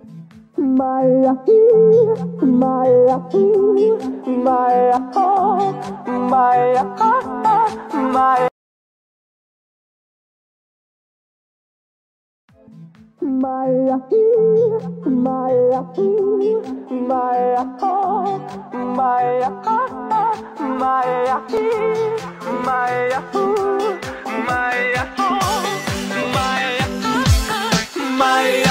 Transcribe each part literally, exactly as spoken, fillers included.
Maya, Maya, Maya, Maya, Maya. Maya, Maya, Maya, Maya, Maya, Maya, Maya, Maya,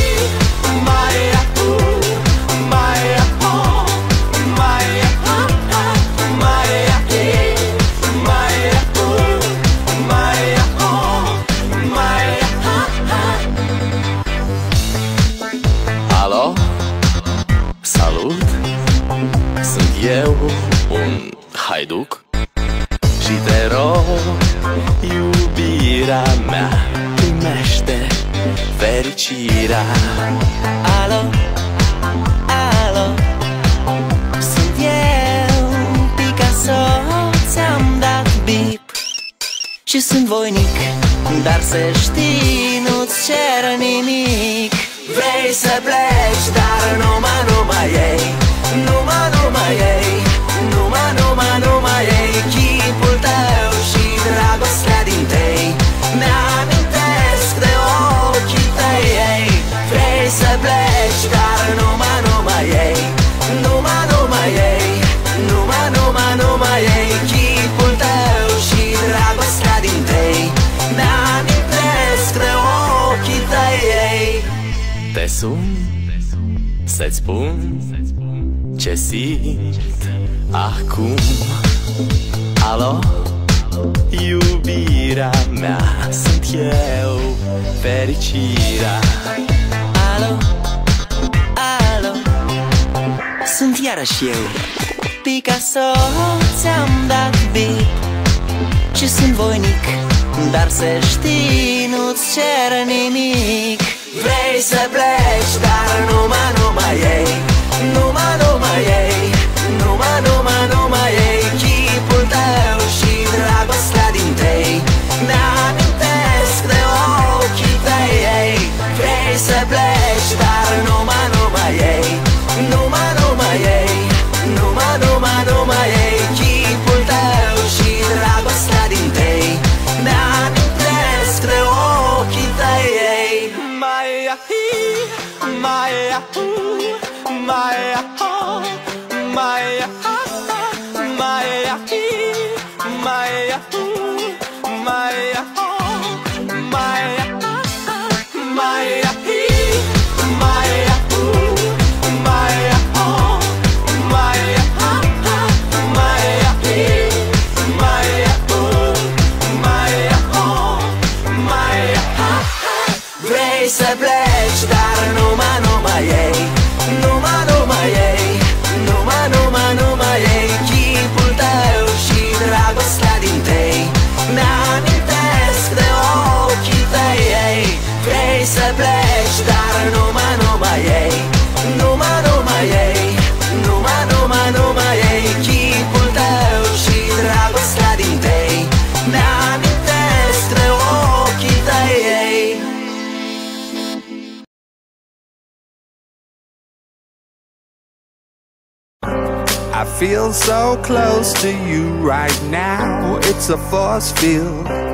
Alo? Salut! Sunt eu, un haiduc, și te rog, iubirea mea, primește fericirea. Alo? Alo? Sunt eu, Picasso, ți-am dat bip și sunt voinic, dar să știi, nu-ți cer nimic. Vrei să pleci, dar numai, numai ei, numai, numai ei, numai, numai, numai ei, chipul tău și dragostea din tei, mi-amintesc de ochii tăi ei. Vrei să pleci, dar numai, numai ei, numai, numai ei, numai, numai, numai ei, chipul tău și dragostea din tei, mi-amintesc de ochii tăi ei. Te sun să-ți spun ce simt acum. Alo? Iubirea mea, sunt eu, fericirea. Alo? Alo? Sunt iarăși eu, Picasso, ți-am dat bip și sunt voinic, dar să știi, nu-ți cer nimic. Vrei să pleci, dar numai, numai ei, numai, numai ei, numai, numai, numai ei, chipul tău și dragostea din tei, mi-amintesc de ochii tăi ei. Vrei să pleci, dar numai, numai ei, numai, numai ei, numai, numai, numai ei, chipul tău și dragostea din tei, mi-amintesc de ochii tăi ei. Maya, Maya, Maya, Maya, Maya, Maya, Maya, Maya, Maya, vrei să pleci, dar numai, numai ei, numai, numai ei, numai, numai, numai ei, chipul tău și dragostea din tei, mi-amintesc de ochii tăi ei. Vrei să pleci, dar numai, numai ei, numai, numai ei, numai, numai, numai ei, chipul tău și dragostea din tei, mi-amintesc de ochii tăi ei. I feel so close to you right now. It's a force field